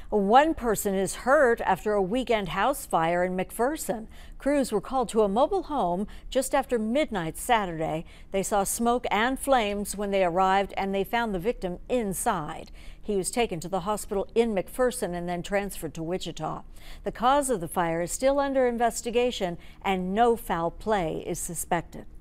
One person is hurt after a weekend house fire in McPherson. Crews were called to a mobile home just after midnight Saturday. They saw smoke and flames when they arrived, and they found the victim inside. He was taken to the hospital in McPherson and then transferred to Wichita. The cause of the fire is still under investigation, and no foul play is suspected.